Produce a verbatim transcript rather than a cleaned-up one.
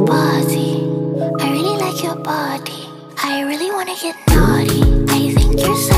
party. I really like your body. I really wanna get naughty. I think you're so